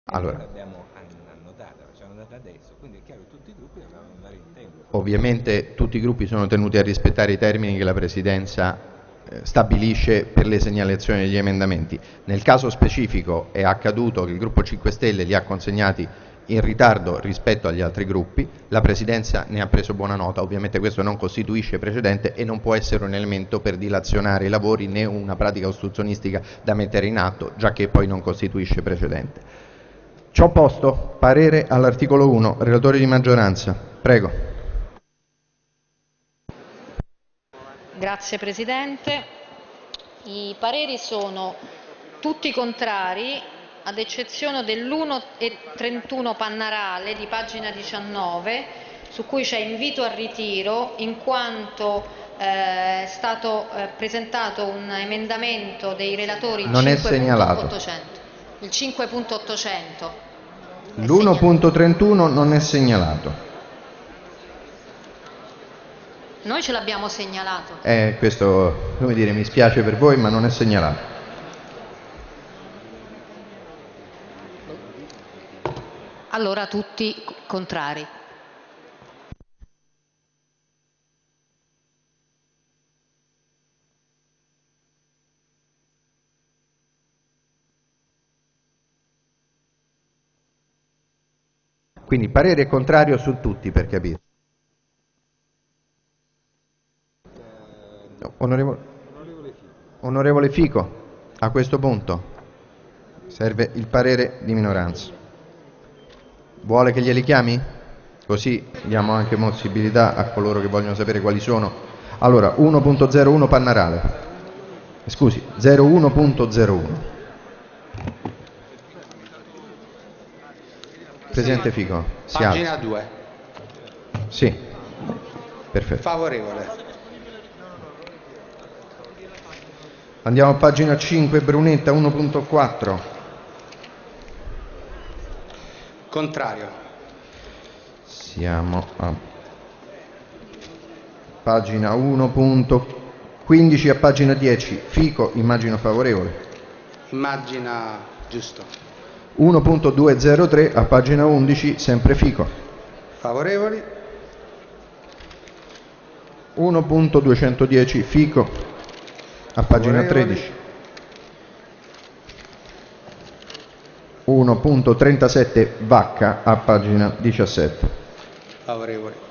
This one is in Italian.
Allora, l'abbiamo annotata, facciamo annotata adesso, quindi è chiaro che tutti i gruppi dovranno andare in tempo. ovviamente tutti i gruppi sono tenuti a rispettare i termini che la Presidenza stabilisce per le segnalazioni degli emendamenti. Nel caso specifico è accaduto che il gruppo 5 Stelle li ha consegnati in ritardo rispetto agli altri gruppi, la Presidenza ne ha preso buona nota, ovviamente questo non costituisce precedente e non può essere un elemento per dilazionare i lavori né una pratica ostruzionistica da mettere in atto, giacché poi non costituisce precedente. Ciò posto, parere all'articolo 1, relatore di maggioranza, prego. Grazie Presidente. I pareri sono tutti contrari, ad eccezione dell'1 e 31 Pannarale di pagina 19, su cui c'è invito al ritiro, in quanto è stato presentato un emendamento dei relatori Non è segnalato. 5.800. Il 5.800. L'1.31 non è segnalato. Noi ce l'abbiamo segnalato. Questo, come dire, mi spiace per voi, ma non è segnalato. Allora tutti contrari. Quindi parere contrario su tutti, per capire. Onorevole Fico, a questo punto serve il parere di minoranza. Vuole che glieli chiami? Così diamo anche possibilità a coloro che vogliono sapere quali sono. Allora, 1.01 Pannarale. Scusi, 01.01. Presidente Fico, si Pagina alza. 2. Sì, perfetto. Favorevole. Andiamo a pagina 5, Brunetta 1.4. Contrario. Siamo a pagina 1.15 a pagina 10. Fico, immagino favorevole. Immagina giusto. 1.203 a pagina 11, sempre Fico. Favorevoli. 1.210 Fico a pagina 13. 1.37 Vacca a pagina 17. Favorevoli.